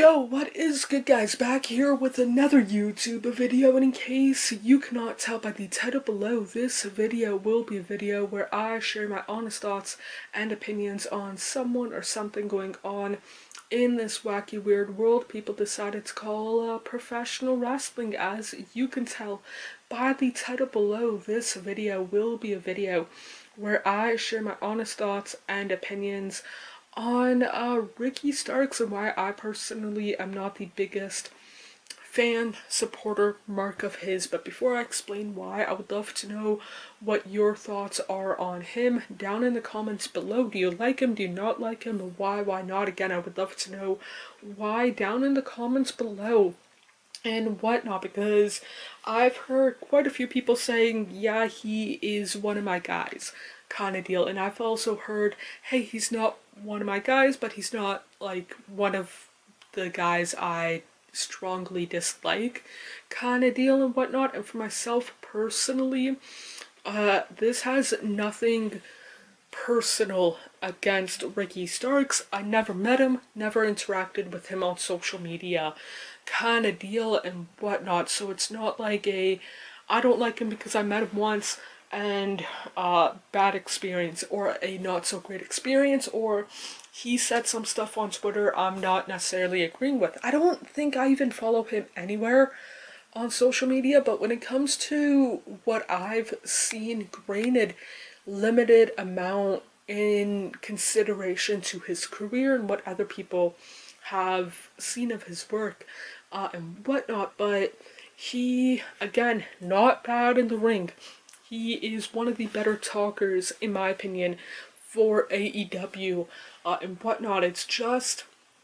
Yo, what is good guys? Back here with another YouTube video, and in case you cannot tell by the title below, this video will be a video where I share my honest thoughts and opinions on someone or something going on in this wacky weird world people decided to call professional wrestling. As you can tell by the title below, this video will be a video where I share my honest thoughts and opinions on Ricky Starks and why I personally am not the biggest fan, supporter, mark of his. But before I explain why, I would love to know what your thoughts are on him down in the comments below. Do you like him? Do you not like him? Why not? Again, I would love to know why down in the comments below and whatnot, because I've heard quite a few people saying, yeah, he is one of my guys kind of deal, and I've also heard, hey, he's not one of my guys, but he's not like one of the guys I strongly dislike kind of deal and whatnot. And for myself personally, this has nothing personal against Ricky Starks. I never met him, never interacted with him on social media kind of deal and whatnot, so it's not like I don't like him because I met him once and bad experience, or a not so great experience, or he said some stuff on Twitter I'm not necessarily agreeing with. I don't think I even follow him anywhere on social media, but when it comes to what I've seen, granted limited amount in consideration to his career and what other people have seen of his work and whatnot, but he, again, not bad in the ring. He is one of the better talkers, in my opinion, for AEW and whatnot. It's just,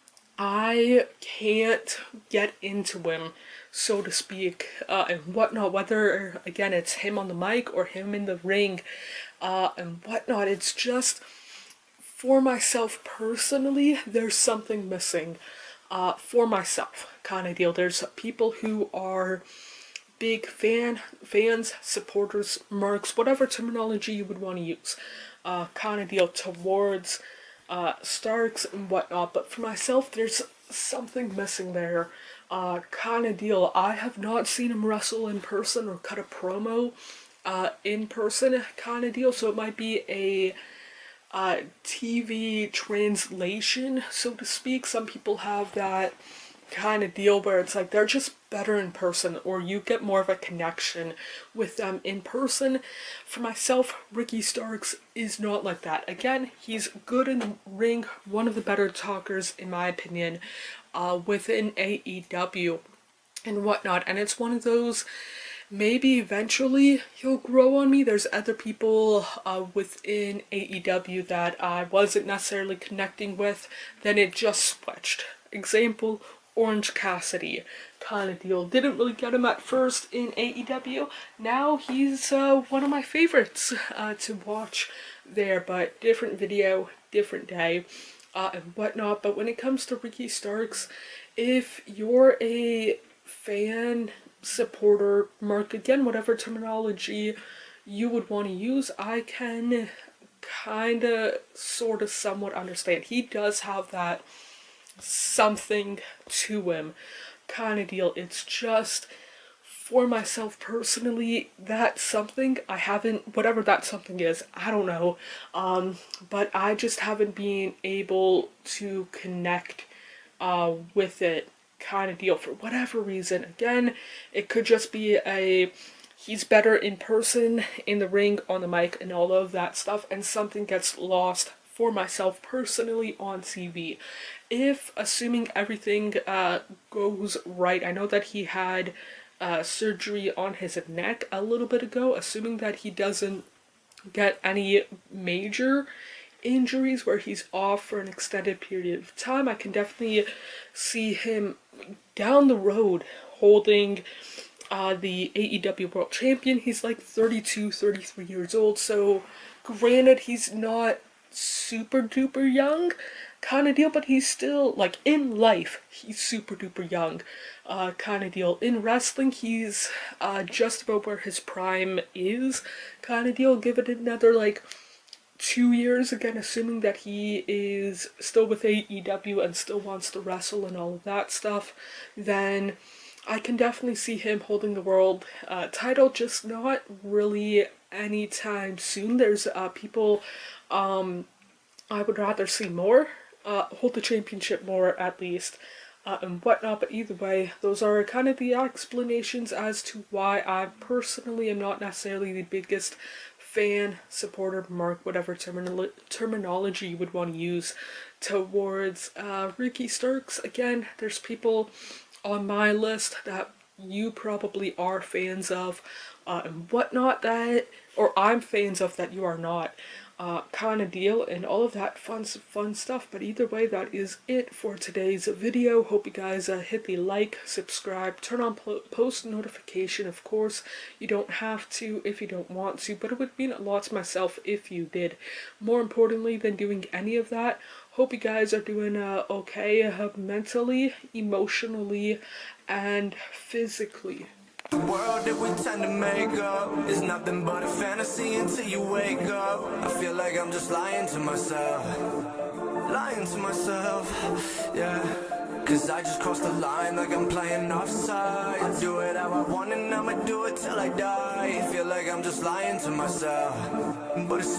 I can't get into him, so to speak, and whatnot, whether, again, it's him on the mic or him in the ring and whatnot. It's just, for myself personally, there's something missing for myself kind of deal. There's people who are big fans, supporters, marks, whatever terminology you would want to use, kind of deal towards Starks and whatnot. But for myself, there's something missing there, kind of deal. I have not seen him wrestle in person or cut a promo in person kind of deal, so it might be a TV translation, so to speak. Some people have that kind of deal where it's like they're just better in person, or you get more of a connection with them in person. For myself, Ricky Starks is not like that. Again, he's good in the ring, one of the better talkers in my opinion within AEW and whatnot, and it's one of those, maybe eventually he'll grow on me. There's other people within AEW that I wasn't necessarily connecting with, then it just switched. Example, Orange Cassidy kind of deal. Didn't really get him at first in AEW. Now he's one of my favorites to watch there, but different video, different day and whatnot. But when it comes to Ricky Starks, if you're a fan, supporter, mark, again, whatever terminology you would want to use, I can kinda, sorta, somewhat understand. He does have that something to him kind of deal. It's just, for myself personally, that something, I haven't, whatever that something is, I don't know, but I just haven't been able to connect with it kind of deal for whatever reason. Again, it could just be he's better in person, in the ring, on the mic, and all of that stuff, and something gets lost for myself personally on TV. If, assuming everything goes right, I know that he had surgery on his neck a little bit ago, assuming that he doesn't get any major injuries where he's off for an extended period of time, I can definitely see him down the road holding the AEW World Champion. He's like 32, 33 years old, so granted he's not super duper young kind of deal, but he's still, like, in life, he's super duper young kind of deal. In wrestling, he's just about where his prime is kind of deal. Give it another, like, 2 years, again assuming that he is still with AEW and still wants to wrestle and all of that stuff, then I can definitely see him holding the world title, just not really anytime soon. There's people I would rather see more hold the championship more, at least, and whatnot. But either way, those are kind of the explanations as to why I personally am not necessarily the biggest fan, supporter, mark, whatever terminology you would want to use towards Ricky Starks. Again, there's people on my list that you probably are fans of and whatnot, that, or I'm fans of that you are not, kind of deal, and all of that fun stuff. But either way, that is it for today's video. Hope you guys hit the like, subscribe, turn on post notification. Of course, you don't have to if you don't want to, but it would mean a lot to myself if you did. More importantly than doing any of that, hope you guys are doing okay mentally, emotionally, and physically. The world that we tend to make up is nothing but a fantasy until you wake up. I feel like I'm just lying to myself, yeah. Cause I just crossed the line like I'm playing offside. Do it how I want and I'ma do it till I die. Feel like I'm just lying to myself, but it's